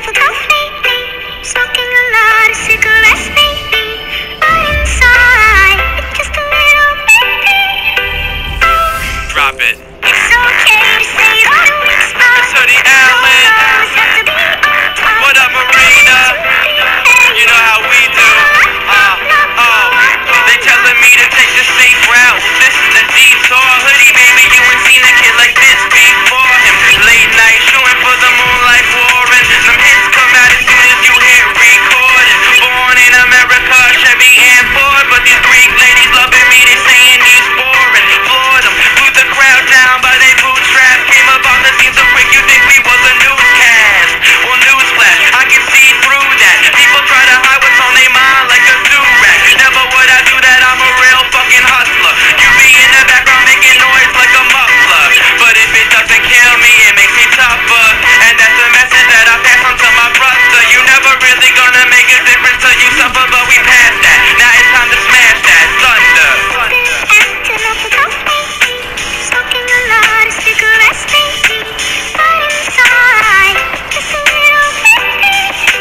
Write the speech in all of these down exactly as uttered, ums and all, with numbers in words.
up a cuff lately, smoking a lot of cigarettes lately, but inside it's just a little baby. Oh, Drop it. it's okay to say all the weak spots. It's Hoodie Allen. Have to be on top. What up, Marina? You know how we do. Uh, oh, they telling me to take the safe route. This is the detour. Hoodie, baby, you ain't seen a kid like this before him. Late night shooting for the moonlight warring. Some hits come out as soon as you hit recording. Born in America, Chevy and Ford, but these Greek ladies loving me. They saying he's boring. Floored them, moved the crowd down by they bootstraps. Came up on the scene so quick you think we was a newscast. Well, newsflash, I can see through that. People try to hide what's on their mind like a do-rag. Never would I do that, I'm a real fucking hustler. You be in the background making noise like a muffler, but if it doesn't kill me, it makes me tougher. And that's the message that I pass on to my brother. You never really gonna make a difference till you suffer, but we passed that. Now it's time to smash that thunder. Acting up a cuff lately, smoking a lot of cigarettes lately, but inside just a little baby.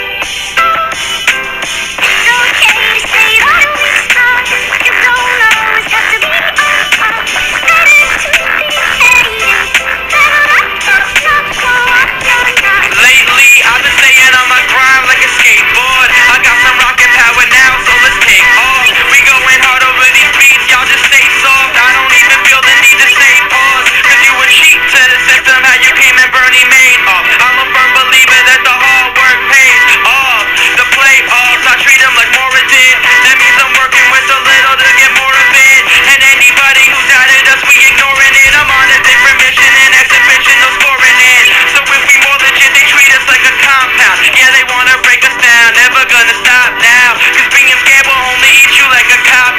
It's okay to say all the weak spots. You don't always have to be on top. Better to be hated than not, not, not go up your night. Lately, I've been staying on my grind like a skateboard. I got some rocket power now, so let's take off. We going hard over these beats, y'all just stay soft. I don't even feel the need to say pause, cause you a cheat to the system, how you came and Bernie made off. I'm a firm believer that the hard work pays off. The playoffs, I treat them like Mora did. That means I'm working with a little to get more of it. And anybody who doubted us, we ignoring it. I'm on a different mission, an exhibition, no scoring it. So if we more legit, they treat us like a compound. Yeah, they wanna break us down, never gonna stop now, cause being scared will only eat you like a cow.